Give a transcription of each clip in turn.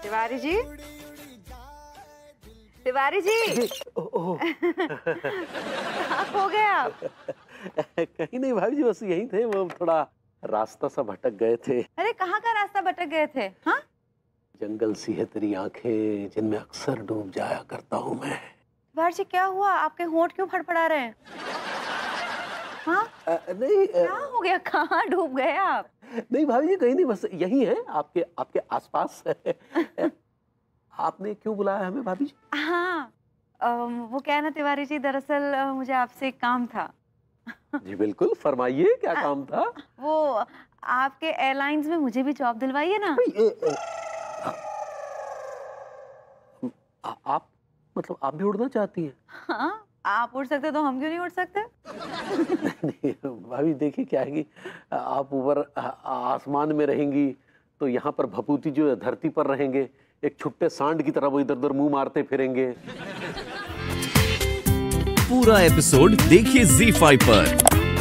तिवारी जी, तिवारी जी। कहाँ खो गए आप? कहीं नहीं भाभी जी, बस यहीं थे, वो थोड़ा रास्ता सा भटक गए थे। अरे कहाँ का रास्ता भटक गए थे? हाँ, जंगल सी है तेरी आंखें जिनमें अक्सर डूब जाया करता हूँ मैं। तिवारी जी क्या हुआ? आपके होंठ क्यों फड़फड़ा रहे हैं? हाँ, नहीं क्या हो गया? कहाँ डूब गए आप? नहीं भाभी जी, कहीं नहीं, बस यही है, आपके आपके आसपास। आपने क्यों बुलाया हमें भाभी जी? हाँ, वो क्या है ना तिवारी जी, दरअसल मुझे आपसे एक काम था। जी बिल्कुल, फरमाइए, क्या काम था? वो आपके एयरलाइंस में मुझे भी जॉब दिलवाइए ना। आप मतलब आप भी उड़ना चाहती हैं? हाँ, आप उड़ सकते तो हम क्यों नहीं उड़ सकते? नहीं भाभी, देखिए क्या है कि आप ऊपर आसमान में रहेंगी तो यहाँ पर भभूति जो है धरती पर रहेंगे, एक छुट्टे सांड की तरह वो इधर उधर मुंह मारते फिरेंगे। पूरा एपिसोड देखिए ZEE5 पर।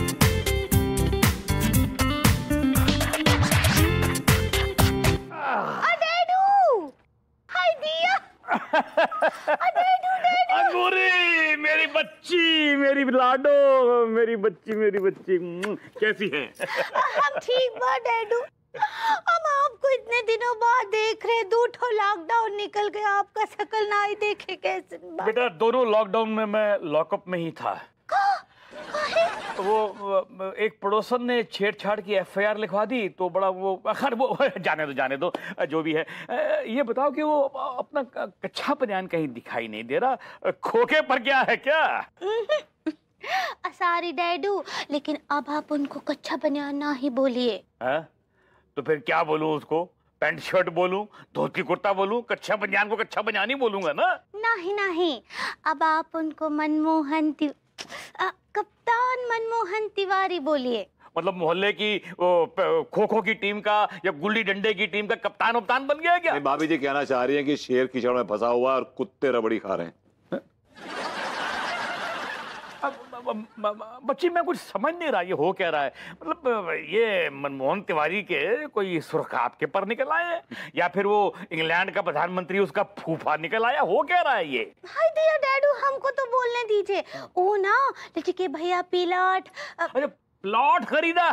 अंगूरी, मेरी बच्ची, मेरी लाडो, मेरी बच्ची कैसी है? हम ठीक बा डैडू। हम आपको इतने दिनों बाद देख रहे, दूठो लॉकडाउन निकल गया, आपका शकल ना ही देखे कैसे बा? बेटा दोनों लॉकडाउन में मैं लॉकअप में ही था। वो एक पड़ोसन ने छेड़छाड़ की FIR लिखवा दी तो बड़ा वो, खैर वो जाने दो जो भी है। ये बताओ कि वो अपना कच्चा बनियान कहीं दिखाई नहीं दे रहा, खोखे पर क्या है क्या? सॉरी डैडू, लेकिन अब आप उनको कच्चा बनियान ना ही बोलिए। तो फिर क्या बोलूं उसको? पैंट शर्ट बोलूं, धोती कुर्ता बोलूं, कच्चा बनियान को कच्चा बनियान ही बोलूंगा ना? नहीं, अब आप उनको कप्तान मनमोहन तिवारी बोलिए। मतलब मोहल्ले की खो खो की टीम का या गुल्ली डंडे की टीम का कप्तान उपतान बन गया क्या? भाभी जी कहना चाह रही है कि शेर कीचड़ में फंसा हुआ है और कुत्ते रबड़ी खा रहे हैं। बच्ची मैं कुछ समझ नहीं रहा, ये हो क्या रहा है? मतलब ये मनमोहन तिवारी के कोई सुर्खाब के पर निकल आए या फिर वो इंग्लैंड का प्रधानमंत्री उसका फूफा निकल आया? हो क्या रहा है ये? हाय दिया डैडू, हमको तो बोलने दीजिए। ओ ना लड़के भैया पिलाट। अरे प्लॉट खरीदा?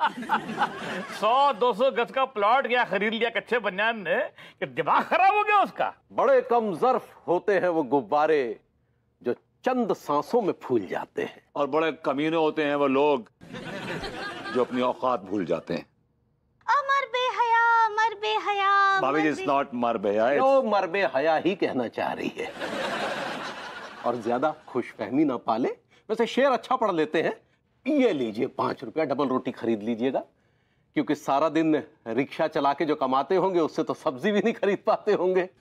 100-200 गज का प्लॉट क्या खरीद लिया कच्चे बनियान ने कि दिमाग खराब हो गया उसका? बड़े कम ज़र्फ होते हैं वो गुब्बारे जो चंद सांसों में फूल जाते हैं, और बड़े कमीने होते हैं वो लोग जो अपनी औकात भूल जाते हैं। मर बेहया। भाभी जी, इट्स नॉट मर बेहया, वो मरबे हया ही कहना चाह रही है। और ज्यादा खुशफहमी ना पाले, वैसे शेर अच्छा पढ़ लेते हैं। ये लीजिए 5 रुपया, डबल रोटी खरीद लीजिएगा, क्योंकि सारा दिन रिक्शा चला के जो कमाते होंगे उससे तो सब्जी भी नहीं खरीद पाते होंगे।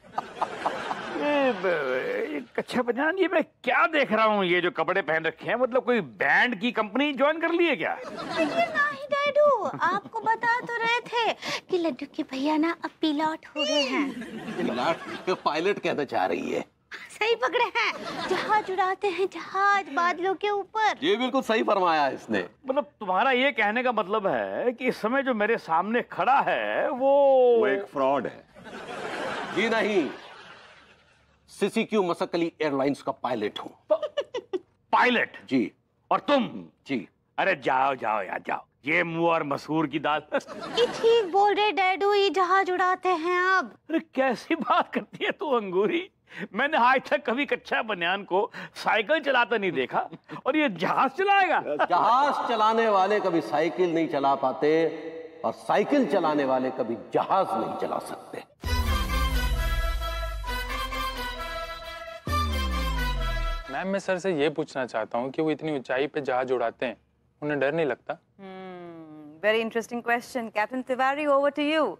ये कच्चा बनियान, ये मैं क्या देख रहा हूँ? ये जो कपड़े पहन रखे हैं, मतलब कोई बैंड की कंपनी ज्वाइन कर ली है क्या? नहीं डैडू, आपको बता तो रहे थे कि लड्डू के भैया ना अब पिलॉट हो गए हैं। पायलट कहना चाह रही है। सही पकड़े हैं, जहाज उड़ाते हैं, जहाज बादलों के ऊपर। ये बिल्कुल सही फरमाया इसने। मतलब तुम्हारा ये कहने का मतलब है कि इस समय जो मेरे सामने खड़ा है वो एक फ्रॉड है? जी नहीं, CCQ मसक अली एयरलाइंस का पायलट हूँ। पायलट? जी। और तुम? जी। अरे जाओ यार जाओ, ये मुंह और मसूर की दाल। ये ठीक बोल रहे डैडू, ये जहाज उड़ाते हैं अब। अरे कैसी बात करती है तू अंगूरी? मैंने आज तक कभी कच्चा बनियान को साइकिल चलाता नहीं देखा, और ये जहाज चलाएगा? जहाज चलाने वाले कभी साइकिल नहीं चला पाते, और साइकिल चलाने वाले कभी जहाज नहीं चला सकते। मैम, मैं सर से ये पूछना चाहता हूँ कि वो इतनी ऊंचाई पे जहाज उड़ाते हैं, उन्हें डर नहीं लगता? Very interesting question. Captain Tiwari, over to you.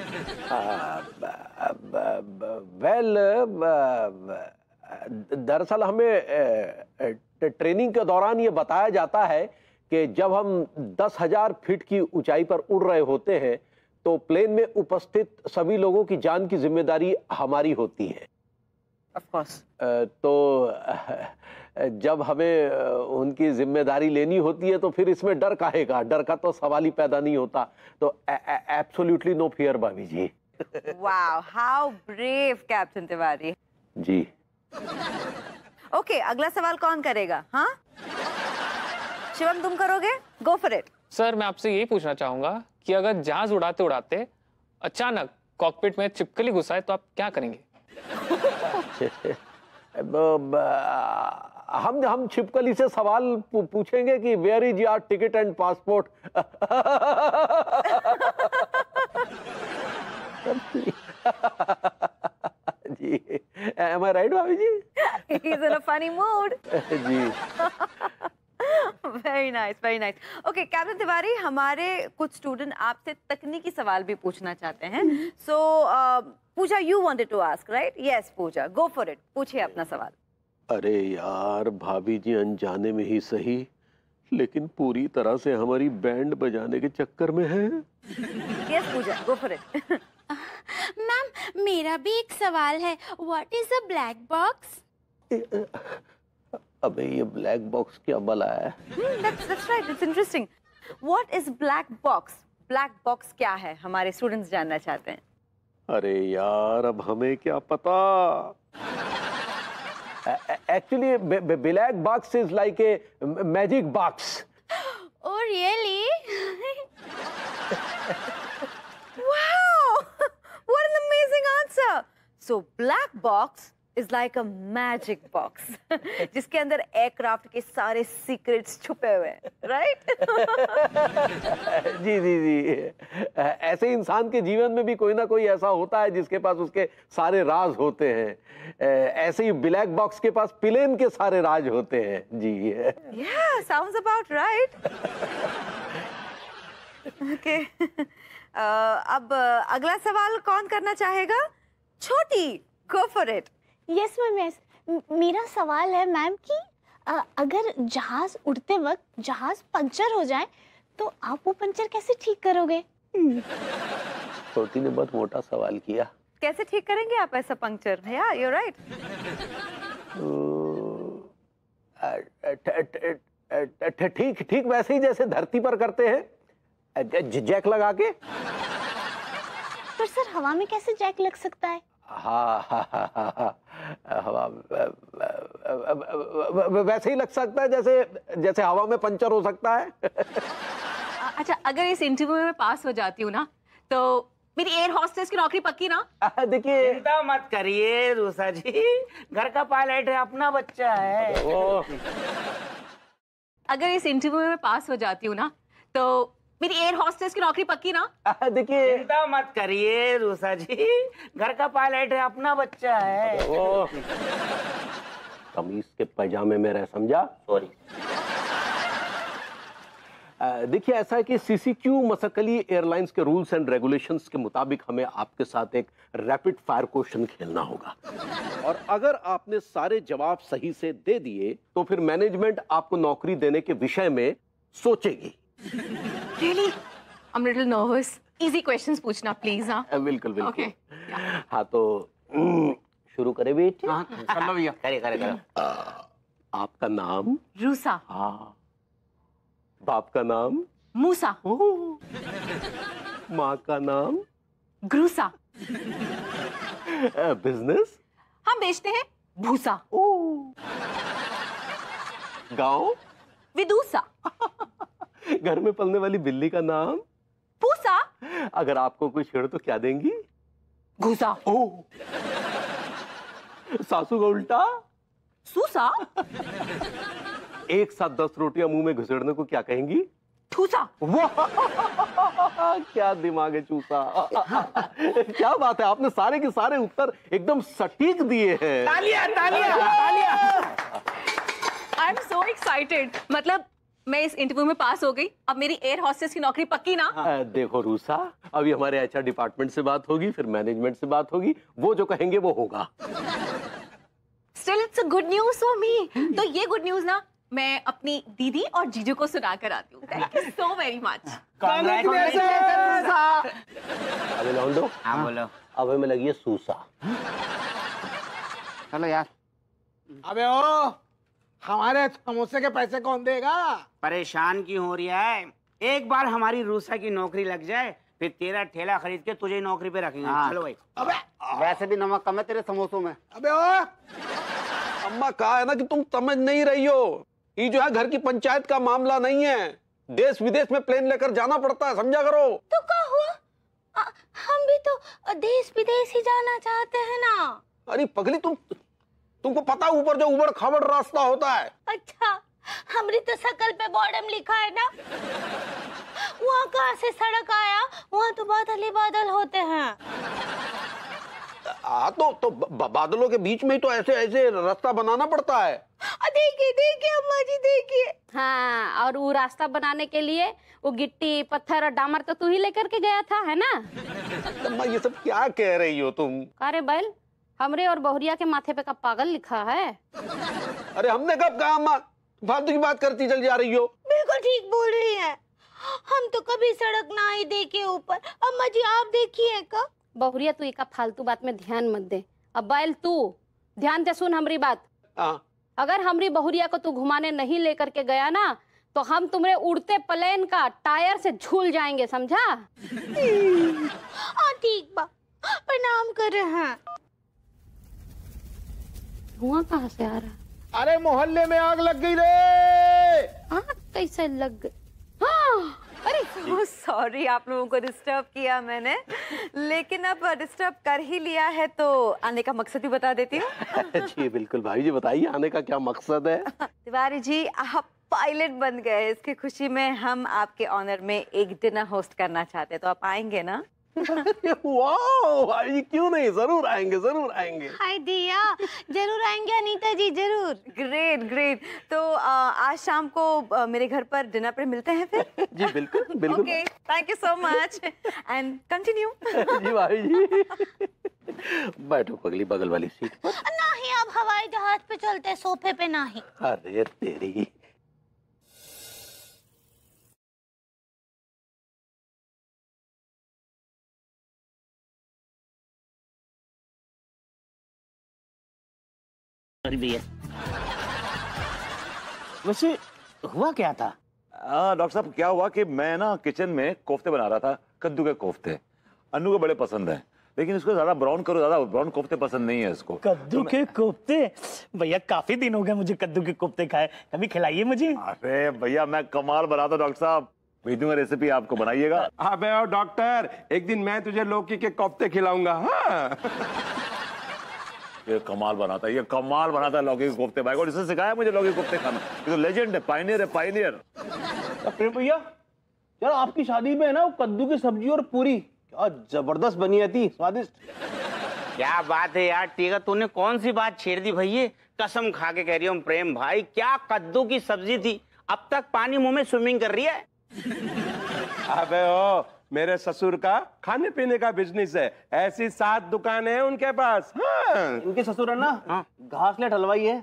Well, दरअसल हमें ट्रेनिंग के दौरान ये बताया जाता है कि जब हम 10,000 फीट की ऊंचाई पर उड़ रहे होते हैं तो प्लेन में उपस्थित सभी लोगों की जान की जिम्मेदारी हमारी होती है। Of course. तो जब हमें उनकी जिम्मेदारी लेनी होती है तो फिर इसमें डर काहे का? डर का तो सवाल ही पैदा नहीं होता। तो absolutely no fear bhabhi ji. Wow, how brave captain Tiwari. जी। ओके, अगला सवाल कौन करेगा? हाँ, शिवम तुम करोगे? Go for it. सर मैं आपसे यही पूछना चाहूंगा कि अगर जहाज उड़ाते उड़ाते अचानक कॉकपिट में छिपकली घुसाए तो आप क्या करेंगे? हम छिपकली से सवाल पूछेंगे कि where is your ticket and passport. जी, am I right bhabhi ji? He's in a funny mood. जी। Very nice, very nice. Okay, captain Tiwari, हमारे कुछ स्टूडेंट आपसे तकनीकी सवाल भी पूछना चाहते हैं। So, Puja, you wanted to ask, right? Yes, Pooja, go for it. पूछिए अपना सवाल। अरे यार भाभी जी, अनजाने में ही सही, लेकिन पूरी तरह से हमारी बैंड बजाने के चक्कर में है। Yes, Pooja, go for it. Ma'am मेरा भी एक सवाल है, what is a black box? अबे ये ब्लैक बॉक्स क्या बला है? That's right, it's interesting. What is black box? Black box क्या है? हमारे स्टूडेंट्स जानना चाहते हैं। अरे यार, अब हमें क्या पता। Actually, black box is like a magic box. Oh really? Wow! What an amazing answer! So black box is like a magic box, जिसके अंदर एयरक्राफ्ट के सारे सीक्रेट्स छुपे हुए हैं, right? जी जी जी, ऐसे इंसान के जीवन में भी कोई ना कोई ऐसा होता है जिसके पास उसके सारे राज होते हैं। ऐसे ही ब्लैक बॉक्स के पास प्लेन के सारे राज होते हैं। जी। Yeah, sounds about right. Okay. अब अगला सवाल कौन करना चाहेगा? छोटी, go for it. Yes ma'am, yes. मेरा सवाल है मैम कि अगर जहाज उड़ते वक्त जहाज पंचर हो जाए तो आप वो पंचर कैसे ठीक करोगे? छोटी ने बहुत मोटा सवाल किया। कैसे ठीक करेंगे आप ऐसा पंक्चर? Yeah, you're right. ठीक ठीक वैसे ही जैसे धरती पर करते हैं, जैक लगा के। पर सर हवा में कैसे जैक लग सकता है? हाँ, हवा वैसे ही लग सकता है जैसे जैसे हवा में पंचर हो सकता है। अच्छा, अगर इस इंटरव्यू में मैं पास हो जाती हूँ ना तो मेरी एयर हॉस्टेस की नौकरी पक्की ना? देखिए, चिंता मत करिए रूसा जी, घर का पायलट है, अपना बच्चा है। अगर इस इंटरव्यू में मैं पास हो जाती हूँ ना तो मेरी एयर हॉस्टेस की नौकरी पक्की ना? देखिए, चिंता मत करिए रूसा जी, घर का पायलट है, अपना बच्चा है। कमीज के पैजामे में रह, समझा? सॉरी। देखिए, ऐसा है कि सीसीक्यू मसकली एयरलाइंस के रूल्स एंड रेगुलेशंस के मुताबिक हमें आपके साथ एक रैपिड फायर क्वेश्चन खेलना होगा, और अगर आपने सारे जवाब सही से दे दिए तो फिर मैनेजमेंट आपको नौकरी देने के विषय में सोचेगी। Really? I'm a little nervous. Easy questions पूछना प्लीज। हाँ बिल्कुल बिल्कुल। Okay. हाँ तो शुरू करें बेटे? हाँ, चलो भैया, करे। आपका नाम? रूसा। हाँ। बाप का नाम? मूसा। माँ का नाम? ग्रूसा। बिजनेस? हम बेचते हैं भूसा। गांव? विदूसा। घर में पलने वाली बिल्ली का नाम? पूसा। अगर आपको कोई छेड़ तो क्या देंगी? घूसा। सासू का उल्टा? सूसा। एक साथ 10 रोटियां मुंह में घुसेड़ने को क्या कहेंगी? ठूसा। वाह, क्या दिमाग है चूसा। क्या बात है, आपने सारे के सारे उत्तर एकदम सटीक दिए हैं। तालियां, तालियां, तालियां। I am so excited. मतलब मैं इस इंटरव्यू में पास हो गई, अब मेरी एयर हॉस्टेस की नौकरी पक्की ना? देखो रूसा, अभी हमारे एचआर डिपार्टमेंट से बात होगी, फिर मैनेजमेंट से बात होगी, वो जो कहेंगे वो होगा। Still it's a good news for me. तो ये गुड न्यूज ना मैं अपनी दीदी और जीजू को सुना कर आती हूँ। Thank you so very much. अबे लौंडो, हाँ बोलो। अब हमें लगी है सूसा। चलो यार। अबे ओ, हमारे समोसे के पैसे कौन देगा? परेशान क्यों हो रही है? एक बार हमारी रूसा की नौकरी लग जाए फिर तेरा ठेला खरीद के तुझे नौकरी पे रखेंगे। चलो भाई। अबे वैसे भी नमक कम है तेरे समोसों में। अबे ओ अम्मा कहा है ना कि तुम समझ नहीं रही हो। ये जो है घर की पंचायत का मामला नहीं है, देश विदेश में प्लेन लेकर जाना पड़ता है, समझा करो। तो क्या हुआ? हम भी तो देश विदेश ही जाना चाहते हैं ना। अरे पगली, तुमको पता है ऊपर जो उबड़ खाबड़ रास्ता होता है। अच्छा, हमारी तो शकल पे बॉर्डर लिखा है ना। वहाँ कहाँ से सड़क आया? वहाँ तो बादल ही बादल होते हैं। हाँ तो बादलों के बीच में ही तो ऐसे ऐसे रास्ता बनाना पड़ता है। देखिए देखिए अम्मा जी, देखिए। हाँ, और वो रास्ता बनाने के लिए वो गिट्टी पत्थर और डामर तो तू ही लेकर के गया था, है ना? अम्मा ये सब क्या कह रही हो तुम? अरे बैल, हमरे और बहुरिया के माथे पे कब पागल लिखा है? अरे हमने कब कहा अम्मा? फालतू की बात करती चल जा रही हो। बिल्कुल ठीक बोल रही है। हम तो कभी सड़क ना ही देखे ऊपर। अम्मा जी आप देखिए का। बहुरिया तू एक फालतू बात में ध्यान मत दे। अब बैल तू ध्यान से सुन हमारी बात। अगर हमारी बहुरिया को तू घुमाने नहीं लेकर के गया ना तो हम तुम्हारे उड़ते प्लेन का टायर से झूल जाएंगे, समझा? ठीक बा, प्रणाम कर रहे हैं। धुआं कहाँ से आ रहा? अरे मोहल्ले में आग लग गई रे। आग कैसे लग गई? अरे सॉरी आप लोगों को डिस्टर्ब किया मैंने, लेकिन अब डिस्टर्ब कर ही लिया है तो आने का मकसद ही बता देती हूँ। जी बिल्कुल भाई जी, बताइए आने का क्या मकसद है? तिवारी जी आप पायलट बन गए, इसकी खुशी में हम आपके ऑनर में एक डिनर होस्ट करना चाहते हैं, तो आप आएंगे ना? वाह भाई जी, क्यों नहीं, जरूर आएंगे जरूर आएंगे। हाय दिया, जरूर आएंगे अनीता जी, जरूर। Great great. तो आज शाम को मेरे घर पर डिनर पर मिलते हैं फिर। जी बिल्कुल बिल्कुल। Okay, thank you so much and continue. जी भाई जी। बैठो पगली बगल वाली सीट पर। नहीं, अब हवाई जहाज पे चलते, सोफे पे नहीं। अरे तेरी। भैया वैसे हुआ क्या था? डॉक्टर साहब क्या हुआ कि मैं ना किचन में कोफ्ते बना रहा था, कद्दू के कोफ्ते। अन्नू को बड़े पसंद है, लेकिन इसको ज्यादा ब्राउन करो, ज्यादा ब्राउन कोफ्ते पसंद नहीं है इसको। कद्दू के कोफ्ते? भैया काफी दिन हो गए मुझे कद्दू के कोफ्ते खाए, कभी खिलाइए मुझे। अरे भैया मैं कमाल बनाता हूं डॉक्टर साहब, भेजूंगा रेसिपी आपको, बनाइएगा। अबे ओ डॉक्टर, एक दिन मैं तुझे लौकी के कोफ्ते खिलाऊंगा। हाँ ये कमाल बनाता है, ये कमाल बनाता है लौकी के कोफ्ते। भाई को इसने सिखाया मुझे लौकी के कोफ्ते खाना। ये तो लेजेंड है, पायनियर है, पायनियर। भैया यार आपकी शादी में है ना कद्दू की सब्जी और पूरी क्या जबरदस्त बनी थी, स्वादिष्ट। क्या बात है यार, टीका तूने कौन सी बात छेड़ दी भैया? कसम खा के कह रही हूँ प्रेम भाई, क्या कद्दू की सब्जी थी, अब तक पानी मुंह में स्विमिंग कर रही है। अबे ओ, मेरे ससुर का खाने पीने का बिजनेस है, ऐसी 7 दुकानें हैं उनके पास। हाँ। इनके ससुर है ना घासलेट हलवाई है।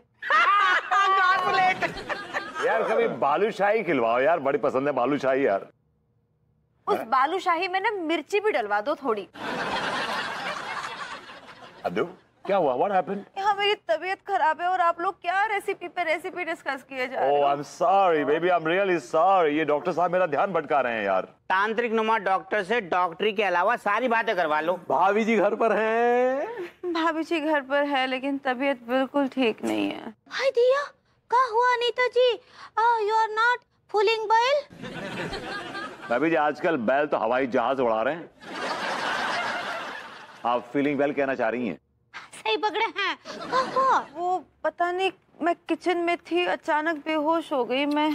यार कभी बालूशाही खिलवाओ यार, बड़ी पसंद है बालूशाही यार। उस बालूशाही में ना मिर्ची भी डलवा दो थोड़ी। अब्दू क्या हुआ? What happened? यहाँ मेरी तबीयत खराब है और आप लोग क्या रेसिपी पे रेसिपी डिस्कस किए जा रहे हो? Oh, I'm sorry, baby, I'm really sorry. ये डॉक्टर साहब मेरा ध्यान भटका रहे हैं यार। तांत्रिक नुमा डॉक्टर से डॉक्टरी के अलावा सारी बातें करवा लो। भाभी जी घर पर हैं। भाभी जी घर पर है लेकिन तबीयत बिल्कुल ठीक नहीं है। हाय दिया, क्या हुआ Anita ji? You are not feeling well? भाभी जी आजकल बैल तो हवाई जहाज उड़ा रहे हैं, आप फीलिंग वेल कहना चाह रही हैं? सही पकड़े हैं। वो पता नहीं, मैं किचन में थी, अचानक बेहोश हो गई मैं।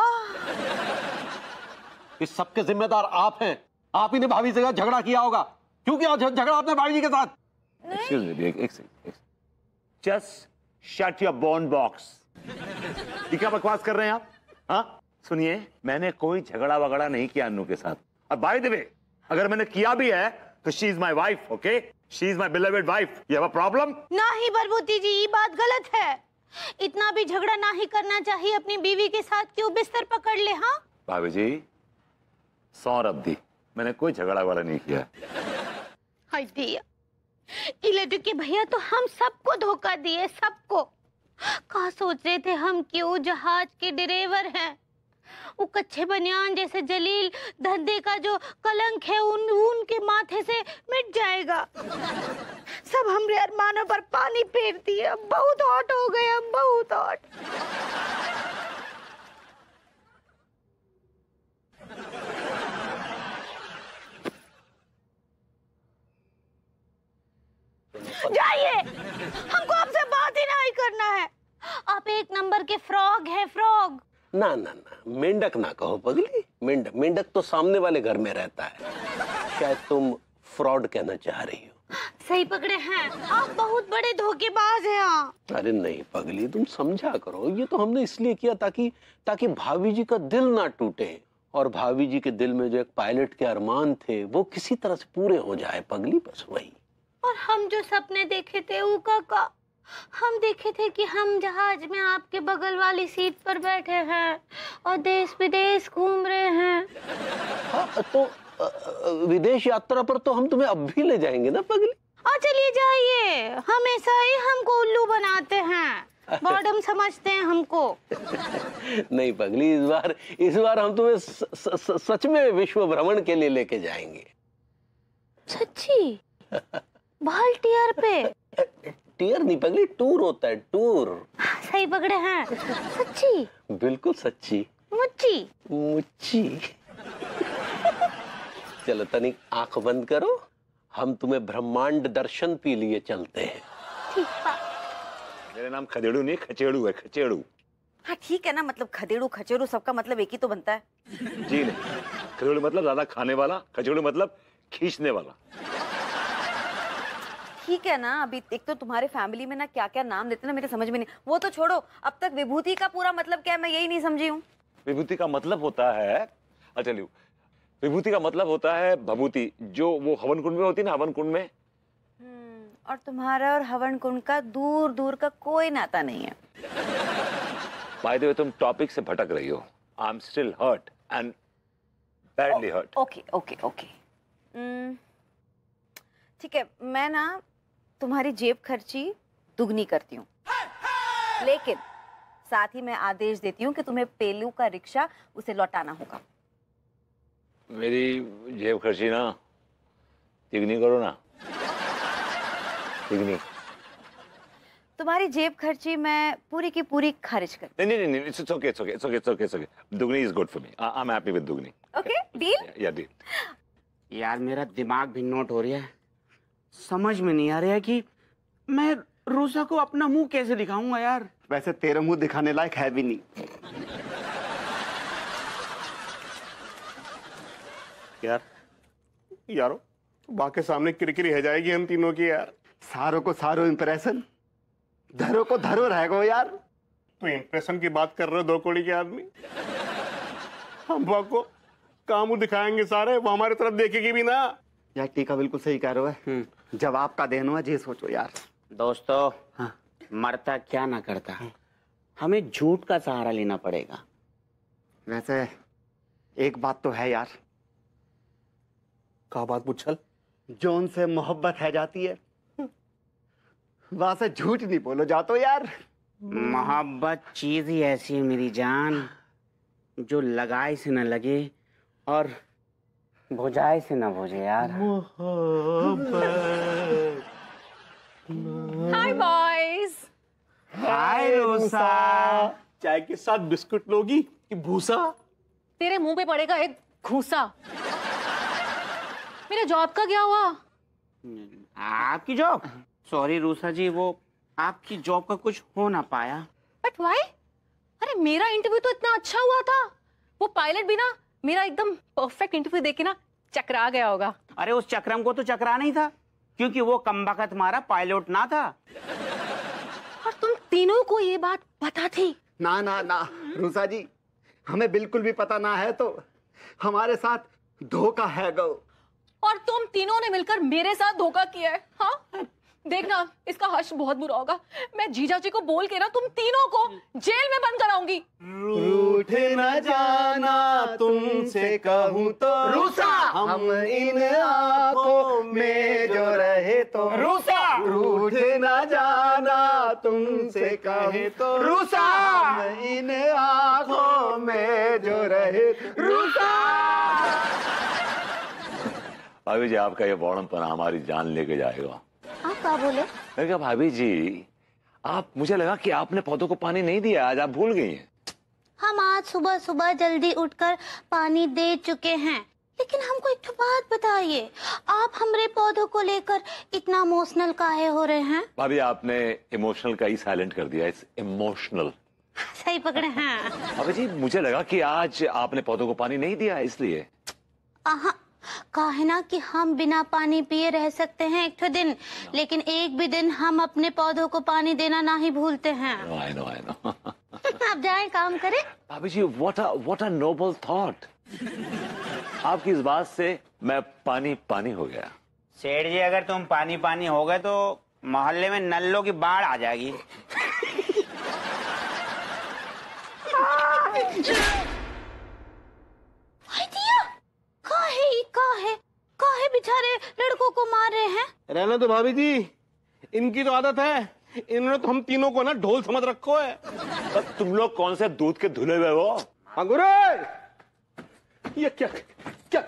इस सब के जिम्मेदार आप हैं, आप ही ने भाभी से झगड़ा किया होगा। क्यों किया झगड़ा आपने भाभी जी के साथ? Excuse me, एक second. Just shut your bone box। ये क्या बकवास कर रहे हैं आप? हाँ सुनिए, मैंने कोई झगड़ा वगड़ा नहीं किया अन्नू के साथ, और बाय द वे अगर मैंने किया भी है तो she is my wife, okay? She is my beloved wife. You have a problem? नहीं बरबूती जी, ये बात गलत है। इतना भी झगड़ा नहीं करना चाहिए अपनी बीवी के साथ, क्यों बिस्तर पकड़ ले। हाँ भाभी जी, सौरभ दी, मैंने कोई झगड़ा वगड़ा नहीं किया। हाय दिया, इलेक्ट्रिक के भैया तो हम सबको धोखा दिए, सबको। कहा सोच रहे थे हम क्यों जहाज के ड्राइवर हैं, वो कच्चे बनियान जैसे जलील धंधे का जो कलंक है उनके माथे से मिट जाएगा। सब हमरे अरमानों पर पानी फेर दिए। अब बहुत हॉट हो गए, अब बहुत हॉट। जाइए, हमको आपसे बात ही नहीं करना है। आप एक नंबर के फ्रॉग है, फ्रॉग। ना ना ना, मेंढक ना कहो पगली। मेंढक मेंढक तो सामने वाले घर में रहता है। शायद तुम फ्रॉड कहना चाह रही हो। सही पकड़े हैं, आप बहुत बड़े धोखेबाज हैं। हाँ। अरे नहीं पगली, तुम समझा करो। ये तो हमने इसलिए किया ताकि भाभी जी का दिल ना टूटे, और भाभी जी के दिल में जो एक पायलट के अरमान थे वो किसी तरह से पूरे हो जाए पगली, बस वही। और हम जो सपने देखे थे का हम देखे थे कि हम जहाज में आपके बगल वाली सीट पर बैठे हैं और देश विदेश घूम रहे हैं। हाँ, तो विदेश यात्रा पर तो हम तुम्हें अब भी ले जाएंगे ना पगली। चलिए जाइए, हमेशा ही हमको उल्लू बनाते हैं, बॉडम समझते हैं हमको। नहीं पगली, इस बार हम तुम्हें सच में विश्व भ्रमण के लिए लेके जाएंगे। सच्ची? बाल टीयर पे? टीयर नहीं पगली, टूर होता है, टूर। सही पकड़े हैं। सच्ची? बिल्कुल सच्ची। मुच्ची? मुच्ची। चलो तनिक आंख बंद करो, हम तुम्हें ब्रह्मांड दर्शन के लिए चलते हैं। ठीक है। मेरा नाम खदेड़ू नहीं, खचेड़ू है, खचेड़ू। हाँ ठीक है ना, मतलब खदेड़ू खचेड़ू सबका मतलब एक ही तो बनता है। जी नहीं, खदेड़ू मतलब ज्यादा खाने वाला, खचेड़ू मतलब खींचने वाला। ठीक है ना, अभी एक तो तुम्हारे फैमिली में ना क्या क्या नाम देते ना मेरे समझ में नहीं। वो तो छोड़ो, अब तक विभूति का पूरा मतलब क्या है मैं यही नहीं समझी हूँ। विभूति का मतलब होता है, अच्छा लियो, विभूति का मतलब होता है भभूति, जो वो हवन कुंड में होती है ना, हवन कुंड में। और तुम्हारा और हवन कुंड का दूर दूर का कोई नाता नहीं है। बाय द वे, तुम टॉपिक से भटक रही हो। I am still hurt and badly hurt. Okay okay okay, ठीक है, मैं ना तुम्हारी जेब खर्ची दुगनी करती हूँ, लेकिन साथ ही मैं आदेश देती हूँ कि तुम्हें पेलू का रिक्शा उसे लौटाना होगा। मेरी जेब खर्ची ना तिगनी करो ना, तिगनी। तुम्हारी जेब खर्ची मैं पूरी की पूरी खारिज कर। नहीं नहीं नहीं, it's okay, it's okay, it's okay, it's okay, it's okay. दुगनी is good for me. I am happy with दुगनी। Okay, deal? Yeah deal. यार मेरा दिमाग भी नोट हो रहा है, समझ में नहीं आ रहा है कि मैं रोजा को अपना मुंह कैसे दिखाऊंगा यार। वैसे तेरा मुंह दिखाने लायक है भी नहीं। यारो बात के सामने किरकिरी है जाएगी हम तीनों की यार। सारों को सारो इंप्रेशन, धरो को धरो रहेगो यार। तो इंप्रेशन की बात कर रहे हो, दो कौड़ी के आदमी। हम को काम मुंह दिखाएंगे सारे, वो हमारी तरफ देखेगी भी ना। यार टीका बिल्कुल सही कह रहे हो। जवाब का देना है, ये सोचो यार। दोस्तों, हाँ, मरता क्या ना करता, हमें झूठ का सहारा लेना पड़ेगा। वैसे एक बात तो है यार। क्या बात पूछल? जोन से मोहब्बत है जाती है, वहां से झूठ नहीं बोलो जातो यार। मोहब्बत चीज ही ऐसी है मेरी जान, जो लगाए से न लगे और बुझाए से न बुझे यार। Hi boys. Hi Rosa. चाय के साथ बिस्कुट लोगी कि भूसा? तेरे मुंह पे पड़ेगा एक घूसा। मेरे जॉब का क्या हुआ? आपकी जॉब? सॉरी रूसा जी, वो आपकी जॉब का कुछ हो ना पाया। But why? अरे मेरा इंटरव्यू तो इतना अच्छा हुआ था, वो पायलट भी ना मेरा एकदम परफेक्ट इंटरव्यू देके ना चकरा गया होगा। अरे उस चक्रम को तो चकरा नहीं था, क्योंकि वो कमबख्त हमारा पायलट ना था। और तुम तीनों को ये बात पता थी? ना ना ना रूसा जी, हमें बिल्कुल भी पता ना है, तो हमारे साथ धोखा है गो। और तुम तीनों ने मिलकर मेरे साथ धोखा किया है। हाँ देखना, इसका हश्र बहुत बुरा होगा। मैं जीजा जी को बोल के ना तुम तीनों को जेल में बंद कराऊंगी। रूठ न जाना तुमसे कहूँ तो रूसा, हम इन आंखों में जो रहे तो रूसा, रूठ ना जाना तुमसे कहे तो रूसा इन आंखों में जो रहे रूसा। भाभी जी आपका ये बौड़मपन हमारी जान लेके जाएगा। आप क्या बोले? मैं कहा भाभी जी आप, मुझे लगा कि आपने पौधों को पानी नहीं दिया, आज आप भूल गई हैं। हम आज सुबह सुबह जल्दी उठकर पानी दे चुके हैं, लेकिन हमको एक बात बताइए, आप हमारे पौधों को लेकर इतना इमोशनल काहे हो रहे हैं? भाभी आपने इमोशनल का ही साइलेंट कर दिया, इट्स इमोशनल। सही पकड़े हैं। भाभी जी मुझे लगा कि आज आपने पौधों को पानी नहीं दिया इसलिए। काहे ना कि हम बिना पानी पिए रह सकते हैं एक दिन, लेकिन एक भी दिन हम अपने पौधों को पानी देना ना ही भूलते हैं। I know। आप जाएं काम करें। भाभी जी what a noble thought। आपकी इस बात से मैं पानी पानी हो गया। सेठ जी अगर तुम पानी पानी हो गए तो मोहल्ले में नल्लों की बाढ़ आ जाएगी। काहे बेचारे लड़कों को मार रहे हैं? रहना तो भाभी जी, इनकी तो आदत है, इन्होंने तो हम तीनों को ना ढोल समझ रखो है। तुम लोग कौन से दूध के धुले हुए हो? अंगूरे ये क्या क्या?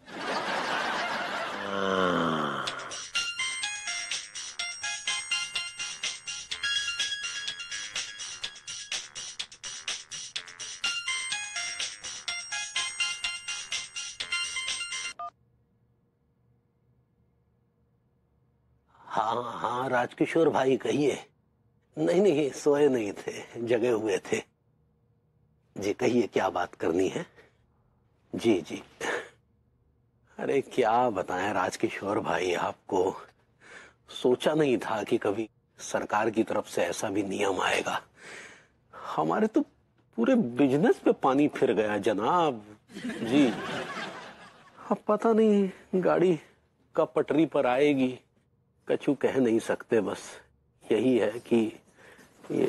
हाँ राजकिशोर भाई कहिए। नहीं सोए नहीं थे, जगे हुए थे। जी कहिए क्या बात करनी है। जी अरे क्या बताएं राजकिशोर भाई आपको, सोचा नहीं था कि कभी सरकार की तरफ से ऐसा भी नियम आएगा। हमारे तो पूरे बिजनेस पे पानी फिर गया जनाब। जी अब पता नहीं गाड़ी कब पटरी पर आएगी, कछु कह नहीं सकते। बस यही है कि ये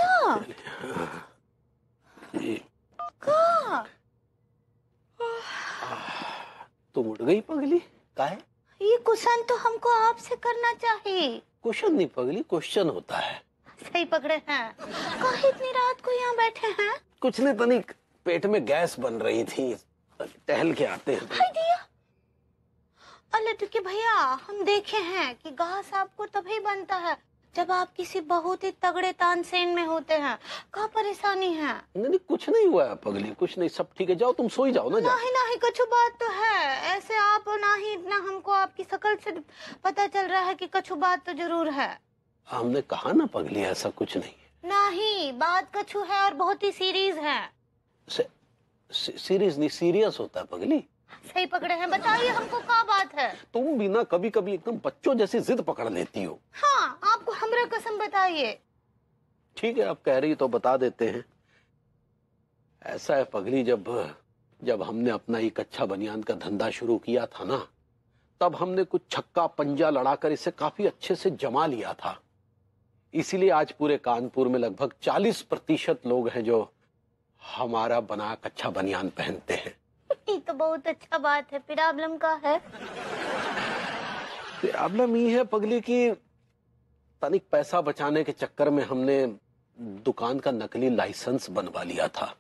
तुम उठ गई पगली? काहे? ये क्वेश्चन तो हमको आपसे करना चाहिए। क्वेश्चन नहीं पगली, क्वेश्चन होता है। सही पकड़े हैं। काहे इतनी रात को यहाँ बैठे हैं? कुछ नहीं, तनिक पेट में गैस बन रही थी, टहल के आते हैं। अल्लाह के भैया, हम देखे हैं कि घास आपको तभी बनता है जब आप किसी बहुत ही तगड़े तानसेन में होते हैं। क्या परेशानी है? नहीं कुछ नहीं हुआ है पगली, कुछ नहीं, सब ठीक है। जाओ तुम सोई जाओ ना। नहीं कछु बात तो है। ऐसे आप ना ही इतना, हमको आपकी शक्ल से पता चल रहा है कि कछु बात तो जरूर है। हमने कहा ना पगली ऐसा कुछ नहीं। नहीं बात कछु है और बहुत ही सीरियस है। सीरियस नहीं, सीरियस होता है पगली। सही पकड़े हैं, बताइए हमको क्या बात है? तुम भी ना कभी कभी एकदम बच्चों जैसी जिद पकड़ लेती हो। हाँ आपको हमरा कसम बताइए। ठीक है आप कह रही तो बता देते हैं। ऐसा है पगली, जब हमने अपना ये कच्चा बनियान का धंधा शुरू किया था ना, तब हमने कुछ छक्का पंजा लड़ाकर इसे काफी अच्छे से जमा लिया था। इसीलिए आज पूरे कानपुर में लगभग 40% लोग हैं जो हमारा बना कच्चा बनियान पहनते हैं। ये तो बहुत अच्छा बात है। प्रॉब्लम का है? प्रॉब्लम ये है पगली कि तनिक पैसा बचाने के चक्कर में हमने दुकान का नकली लाइसेंस बनवा लिया था।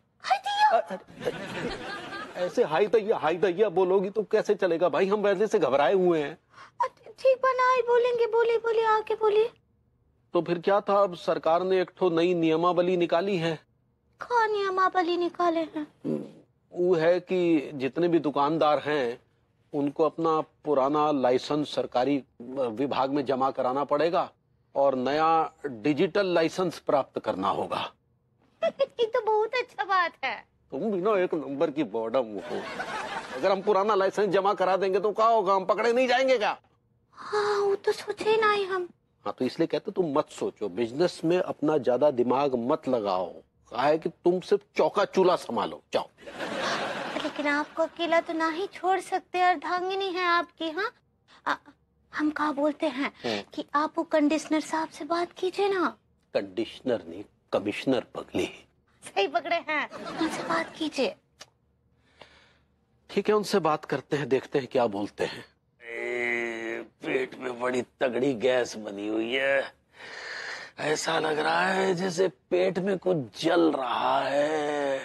ऐसे हाई दैया बोलोगी तो कैसे चलेगा भाई, हम वैसे से घबराए हुए हैं। ठीक बनाए बोलेंगे, बोलिए आके बोलिए। तो फिर क्या था, अब सरकार ने एक ठो नई नियमावली निकाली है। क्या नियमावली निकाले हैं? वो है कि जितने भी दुकानदार हैं उनको अपना पुराना लाइसेंस सरकारी विभाग में जमा कराना पड़ेगा और नया डिजिटल लाइसेंस प्राप्त करना होगा। ये तो बहुत अच्छा बात है। तुम भी ना एक नंबर की बॉडम हो। अगर हम पुराना लाइसेंस जमा करा देंगे तो क्या होगा, हम पकड़े नहीं जाएंगे क्या? हाँ वो तो सोचे ना ही हम। हाँ तो इसलिए कहते तुम मत सोचो, बिजनेस में अपना ज्यादा दिमाग मत लगाओ। कहा है कि तुम सिर्फ चौका चूल्हा संभालो, जाओ। लेकिन आपको अकेला तो ना ही छोड़ सकते, अर्धांगिनी है आपकी। हाँ हम कहा बोलते हैं कि आप वो कंडीशनर साहब से बात कीजिए ना। कंडीशनर नहीं, कमिश्नर पगली। सही पकड़े हैं, उनसे बात कीजिए। ठीक है उनसे बात करते हैं, देखते हैं क्या बोलते हैं। पेट में बड़ी तगड़ी गैस बनी हुई है। ऐसा लग रहा है जैसे पेट में कुछ जल रहा है।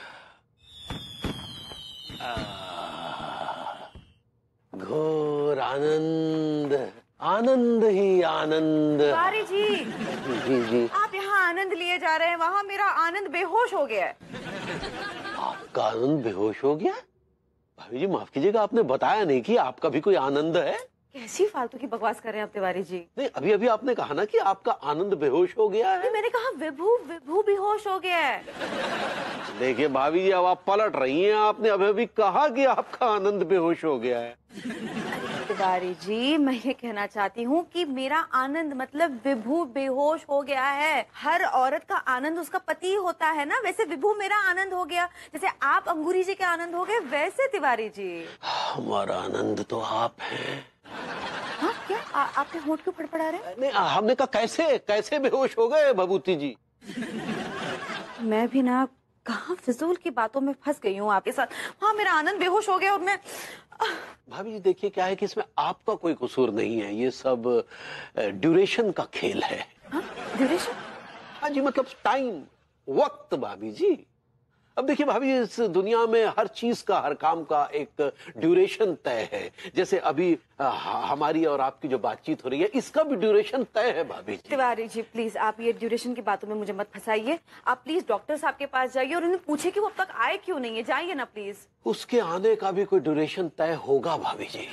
घोर आनंद, आनंद ही आनंद। तिवारी जी, जी आप यहाँ आनंद लिए जा रहे हैं, वहाँ मेरा आनंद बेहोश हो गया है। आपका आनंद बेहोश हो गया? भाभी जी माफ कीजिएगा, आपने बताया नहीं कि आपका भी कोई आनंद है। कैसी फालतू की बकवास कर रहे हैं आप तिवारी जी। नहीं, अभी अभी आपने कहा ना कि आपका आनंद बेहोश हो गया है। मैंने कहा विभू, विभू बेहोश हो गया है। देखिए भाभी जी, अब आप पलट रही हैं। आपने अभी अभी कहा कि आपका आनंद बेहोश हो गया है। तिवारी जी, मैं ये कहना चाहती हूँ कि मेरा आनंद मतलब विभू बेहोश हो गया है। हर औरत का आनंद उसका पति होता है ना, वैसे विभू मेरा आनंद हो गया। जैसे आप अंगूरी जी के आनंद हो गए, वैसे तिवारी जी हमारा आनंद तो आप हैं। हाँ क्या? आपके होंठ क्यों फड़फड़ा रहे हैं? नहीं, हमने कहा कैसे कैसे बेहोश हो गए भभूति जी? मैं भी ना कहाँ फिजूल की बातों में फंस गई हूँ आपके साथ। हाँ, मेरा आनंद बेहोश हो गया और मैं भाभी जी देखिए, क्या है कि इसमें आपका कोई कसूर नहीं है। ये सब ड्यूरेशन का खेल है। ड्यूरेशन? हाँ जी, मतलब टाइम, वक्त भाभी जी। अब देखिए भाभी, इस दुनिया में हर चीज का, हर काम का एक ड्यूरेशन तय है। जैसे अभी हमारी और आपकी जो बातचीत हो रही है, इसका भी ड्यूरेशन तय है भाभी जी। तिवारी जी प्लीज, आप ये ड्यूरेशन की बातों में मुझे मत फंसाइए। आप प्लीज डॉक्टर साहब के पास जाइए और उन्हें पूछिए कि वो अब तक आए क्यों नहीं है। जाइए ना प्लीज। उसके आने का भी कोई ड्यूरेशन तय होगा भाभी जी।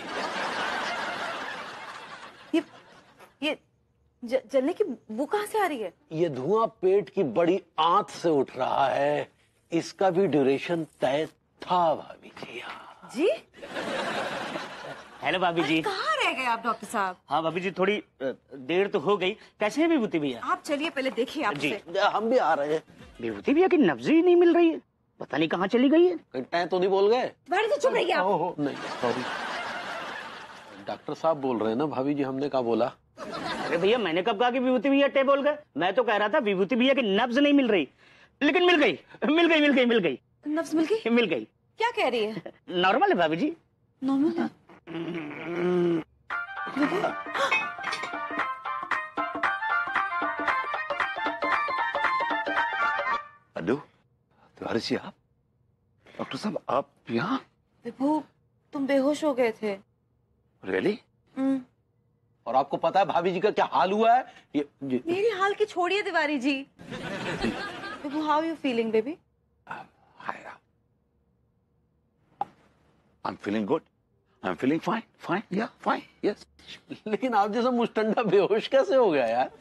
ये जलने की बू कहाँ से आ रही है? ये धुआं पेट की बड़ी आंत से उठ रहा है। इसका भी ड्यूरेशन तय था भाभी जी। जी हेलो भाभी जी। कहाँ रह गए आप डॉक्टर साहब? हाँ भाभी जी, थोड़ी देर तो हो गई। कैसे है विभूति भैया? आप चलिए पहले देखिए आपसे। हम भी आ रहे हैं। विभूति भैया की नब्ज ही नहीं मिल रही है, पता नहीं कहाँ चली गई है। कहीं तय तो नहीं बोल गए? भाभी जी चुप रहिए आप। नहीं सॉरी, डॉक्टर साहब बोल रहे हैं ना भाभी जी, हमने क्या बोला? अरे भैया, मैंने कब कहा कि विभूति भैया टे बोल गए? मैं तो कह रहा था विभूति भैया की नब्ज नहीं मिल रही, लेकिन मिल गई मिल गई मिल गई मिल गई। नब्ज मिल गई? मिल गई। क्या कह रही है? नॉर्मल है भाभी जी। नॉर्मल है? हेलो तिवारी जी, आप? डॉक्टर साहब आप यहाँ? विभू, तुम बेहोश हो गए थे। रियली? और आपको पता है भाभी जी का क्या हाल हुआ है? मेरी हाल की छोड़िए Tiwari ji. Vibhu, how are you feeling baby? I'm feeling good. I'm feeling fine. Fine. Yeah, fine. Yes. लेकिन आप जैसा मुस्टंडा बेहोश कैसे हो गया यार?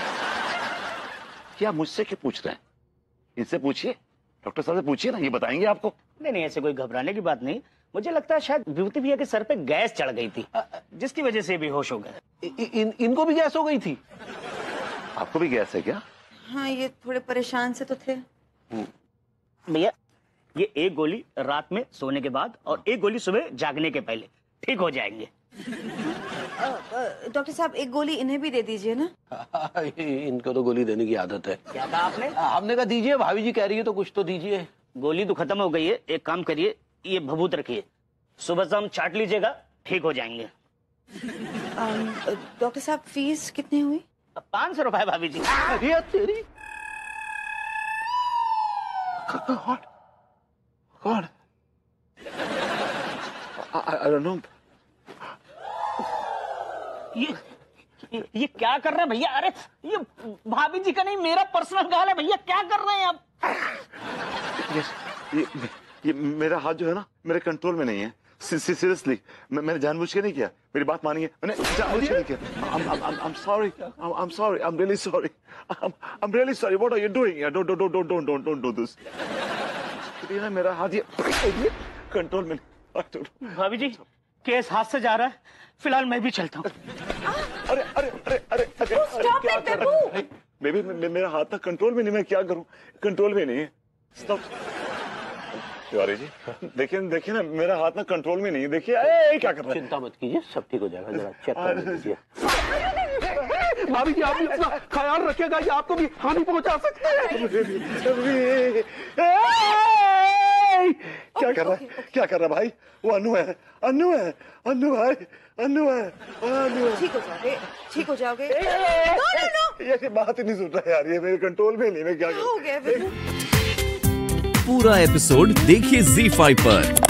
क्या मुझसे क्यों पूछ रहे हैं? इनसे पूछिए, डॉक्टर साहब से पूछिए ना, ये बताएंगे आपको। नहीं, ऐसे कोई घबराने की बात नहीं। मुझे लगता है शायद विभूति भैया के सर पे गैस चढ़ गई थी, जिसकी वजह से बेहोश हो गए। इनको भी गैस हो गई थी? आपको भी गैस है क्या? हाँ, ये थोड़े परेशान से तो थे। भैया, ये एक गोली रात में सोने के बाद और एक गोली सुबह जागने के पहले, ठीक हो जाएंगे। डॉक्टर साहब, एक गोली इन्हें भी दे दीजिए ना। इनको तो गोली देने की आदत है। क्या कहा आपने? हमने कहा दीजिए, भाभी जी कह रही है तो कुछ तो दीजिए। गोली तो खत्म हो गई है। एक काम करिए, ये भभूत रखिए, सुबह शाम चाट लीजिएगा, ठीक हो जाएंगे। डॉक्टर साहब, फीस कितनी हुई? 500 रुपए भाभी जी। अरे तेरी God. I don't know. ये क्या कर रहे हैं भैया? अरे ये भाभी जी का नहीं, मेरा पर्सनल गाल है भैया, क्या कर रहे हैं आप? ये मेरा हाथ जो है ना, मेरे कंट्रोल में नहीं है। सीरियसली, मैंने जानबूझ के नहीं किया। मेरी बात मानिए, मैंने जानबूझ के नहीं किया। I'm sorry. I'm sorry. I'm really sorry. I'm really sorry. What are you doing? Don't do this. ये ना मेरा हाथ, ये कंट्रोल में। भाभी जी, केस हाथ से जा रहा है, फिलहाल मैं भी चलता हूँ। अरे अरे अरे अरे अरे क्या कर रहा है बेबी? मेरा हाथ तक कंट्रोल में नहीं, मैं क्या करूँ? कंट्रोल में नहीं है। स्टॉप तिवारी जी, देखिए ना, मेरा हाथ ना कंट्रोल में नहीं है। देखिए क्या कर रहा है? चिंता मत कीजिए, सब ठीक हो जाएगा। जरा चेक कर लीजिए। भाभी जी, आप भी अपना ख्याल रखिएगा, ये आपको भी हानि पहुंचा सकते हैं। क्या कर रहा है? क्या कर रहा है भाई? वो अनु है, अनु है, अनु भाई, अनु है, अनु। ठीक हो जाओगे, ठीक हो जाओगे। ये बात ही नहीं सुन रहा यार, ये मेरे कंट्रोल में नहीं, मैं क्या हो गया? पूरा एपिसोड देखिए ZEE5 पर।